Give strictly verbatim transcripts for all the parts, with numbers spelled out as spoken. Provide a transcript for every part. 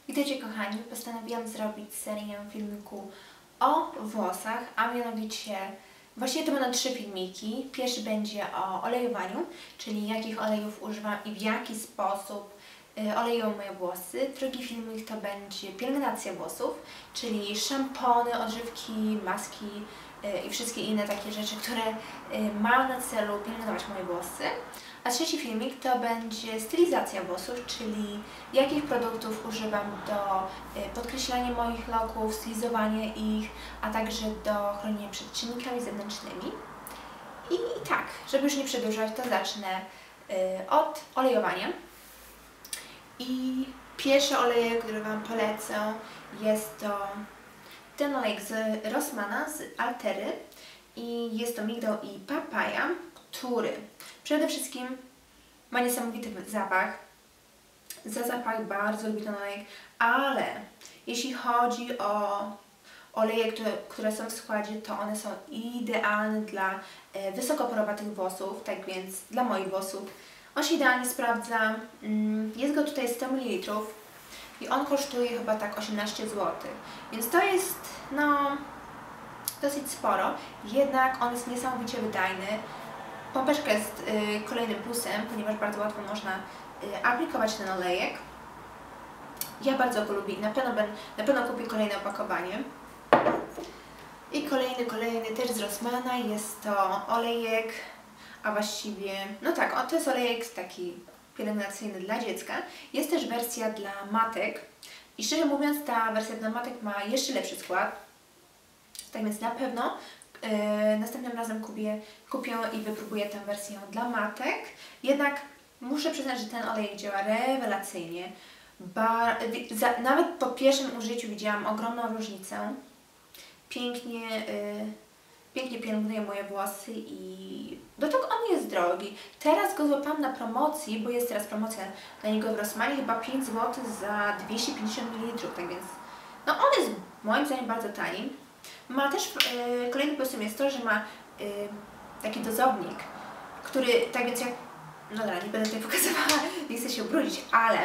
Witajcie kochani, postanowiłam zrobić serię filmiku o włosach, a mianowicie właściwie to będą trzy filmiki. Pierwszy będzie o olejowaniu, czyli jakich olejów używam i w jaki sposób y, oleją moje włosy. Drugi filmik to będzie pielęgnacja włosów, czyli szampony, odżywki, maski y, i wszystkie inne takie rzeczy, które y, mają na celu pielęgnować moje włosy. A trzeci filmik to będzie stylizacja włosów, czyli jakich produktów używam do podkreślania moich loków, stylizowania ich, a także do chronienia przed czynnikami zewnętrznymi. I tak, żeby już nie przedłużać, to zacznę od olejowania. I pierwszy olejek, który Wam polecę, jest to ten olejek z Rossmana, z Altery. I jest to migdał i papaja, który przede wszystkim ma niesamowity zapach. Za zapach bardzo lubię ten olejek, ale jeśli chodzi o oleje, które, które są w składzie, to one są idealne dla e, wysokoporowatych włosów, tak więc dla moich włosów. On się idealnie sprawdza. Jest go tutaj sto mililitrów i on kosztuje chyba tak osiemnaście złotych, więc to jest no dosyć sporo, jednak on jest niesamowicie wydajny. Pompeczka jest y, kolejnym plusem, ponieważ bardzo łatwo można y, aplikować ten olejek. Ja bardzo go lubię i na pewno, ben, na pewno kupię kolejne opakowanie. I kolejny, kolejny też z Rossmana, jest to olejek, a właściwie, no tak, on, to jest olejek taki pielęgnacyjny dla dziecka. Jest też wersja dla matek i szczerze mówiąc ta wersja dla matek ma jeszcze lepszy skład. Tak więc na pewno Yy, następnym razem kupię, kupię i wypróbuję tę wersję dla matek. Jednak muszę przyznać, że ten olejek działa rewelacyjnie. Bar za, nawet po pierwszym użyciu widziałam ogromną różnicę. Pięknie, yy, pięknie pielęgnuje moje włosy i do tego on jest drogi. Teraz go złapałam na promocji, bo jest teraz promocja dla niego w Rossmanie, chyba pięć złotych za dwieście pięćdziesiąt mililitrów, tak więc no on jest moim zdaniem bardzo tani. Ma też, yy, kolejnym plusem jest to, że ma yy, taki dozownik, który, tak więc jak, no dobra, nie będę tutaj pokazywała, nie chcę się ubrudzić, ale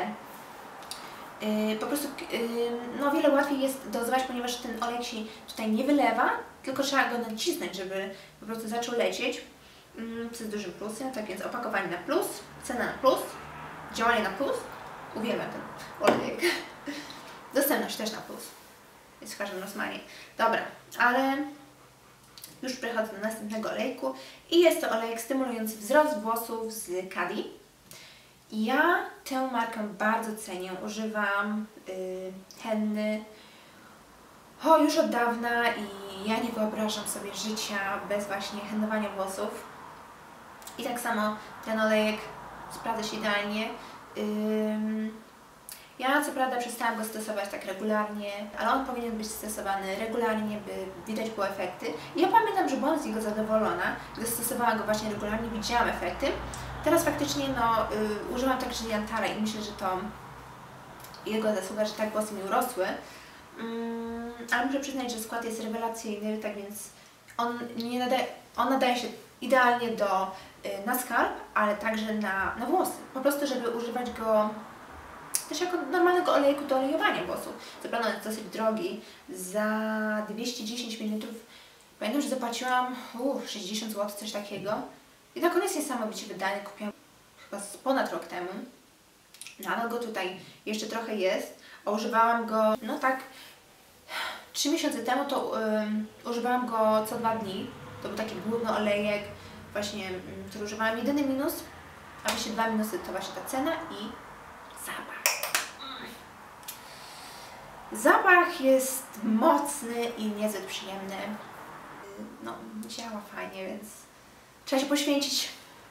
yy, po prostu yy, no wiele łatwiej jest dozować, ponieważ ten olej się tutaj nie wylewa, tylko trzeba go nacisnąć, żeby po prostu zaczął lecieć, yy, co jest dużym plusem. Tak więc opakowanie na plus, cena na plus, działanie na plus, uwielbiam ten olejek, dostępność też na plus. Jest w każdym Rossmanie. Dobra, ale już przechodzę do następnego olejku i jest to olejek stymulujący wzrost włosów z Cadi. Ja tę markę bardzo cenię, używam yy, henny o, już od dawna i ja nie wyobrażam sobie życia bez właśnie hennowania włosów. I tak samo ten olejek sprawdza się idealnie. Yy, Ja co prawda przestałam go stosować tak regularnie, ale on powinien być stosowany regularnie, by widać było efekty. I ja pamiętam, że byłam z niego zadowolona, gdy stosowałam go właśnie regularnie, widziałam efekty. Teraz faktycznie no, y, używam także Jantara i myślę, że to jego zasługa, że tak włosy mi urosły. Mm, ale muszę przyznać, że skład jest rewelacyjny, tak więc on, nie nadaje, on nadaje się idealnie do, y, na skarb, ale także na, na włosy. Po prostu, żeby używać go też jako normalnego olejku do olejowania włosów. Co prawda jest dosyć drogi, za dwieście dziesięć mililitrów. Pamiętam, że zapłaciłam uh, sześćdziesiąt złotych, coś takiego. I tak on jest niesamowicie wydajny, kupiłam chyba z ponad rok temu. Nadal go tutaj jeszcze trochę jest, a używałam go, no tak, trzy miesiące temu to um, używałam go co dwa dni. To był taki główny olejek, właśnie, um, który używałam. Jedyny minus, a właśnie dwa minusy to właśnie ta cena i zapach. Zapach jest mocny i niezbyt przyjemny. No, działa fajnie, więc trzeba się poświęcić.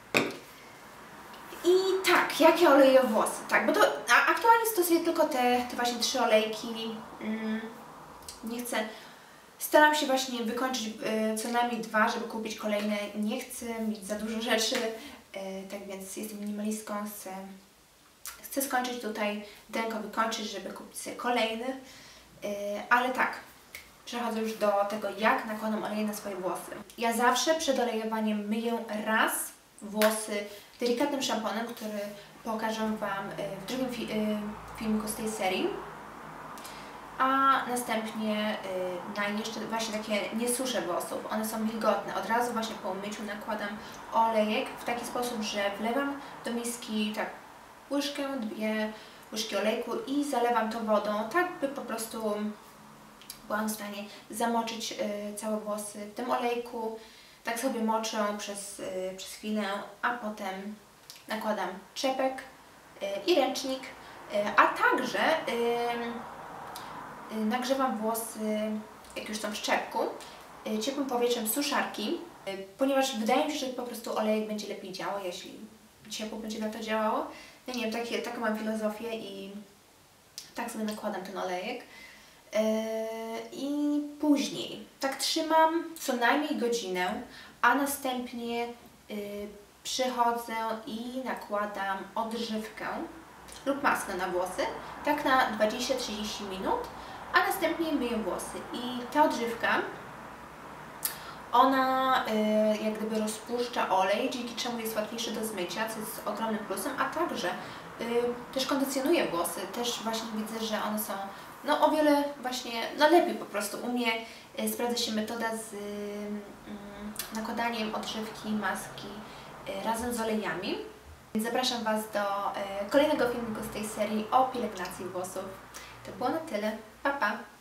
I tak, jakie oleje włosy? Tak, bo to aktualnie stosuję tylko te, te właśnie trzy olejki. Mm, nie chcę, staram się właśnie wykończyć y, co najmniej dwa, żeby kupić kolejne. Nie chcę mieć za dużo rzeczy, y, tak więc jestem minimalistką, chcę Chcę skończyć tutaj, denko wykończyć, żeby kupić sobie kolejny, yy, ale tak, przechodzę już do tego, jak nakładam olej na swoje włosy. Ja zawsze przed olejowaniem myję raz włosy delikatnym szamponem, który pokażę Wam w drugim fi filmiku z tej serii. a następnie y, na jeszcze właśnie takie nie suszę włosów, one są wilgotne. Od razu właśnie po umyciu nakładam olejek w taki sposób, że wlewam do miski tak łyżkę, dwie łyżki olejku i zalewam to wodą, tak by po prostu byłam w stanie zamoczyć y, całe włosy w tym olejku. Tak sobie moczę przez, y, przez chwilę, a potem nakładam czepek y, i ręcznik, y, a także y, y, nagrzewam włosy, jak już są w szczepku, y, ciepłym powietrzem z suszarki, y, ponieważ wydaje mi się, że po prostu olejek będzie lepiej działał, jeśli ciepło będzie na to działało. Ja nie wiem, takie, taką mam filozofię i tak sobie nakładam ten olejek. Yy, I później tak trzymam co najmniej godzinę, a następnie yy, przychodzę i nakładam odżywkę lub maskę na włosy, tak na dwadzieścia do trzydziestu minut, a następnie myję włosy. I ta odżywka, ona yy, jak gdyby rozpuszcza olej, dzięki czemu jest łatwiejszy do zmycia, co jest ogromnym plusem, a także yy, też kondycjonuje włosy. Też właśnie widzę, że one są no o wiele właśnie, no lepiej po prostu. U mnie y, sprawdza się metoda z y, y, nakładaniem odżywki, maski y, razem z olejami. Więc zapraszam Was do y, kolejnego filmiku z tej serii o pielęgnacji włosów. To było na tyle. Pa, pa!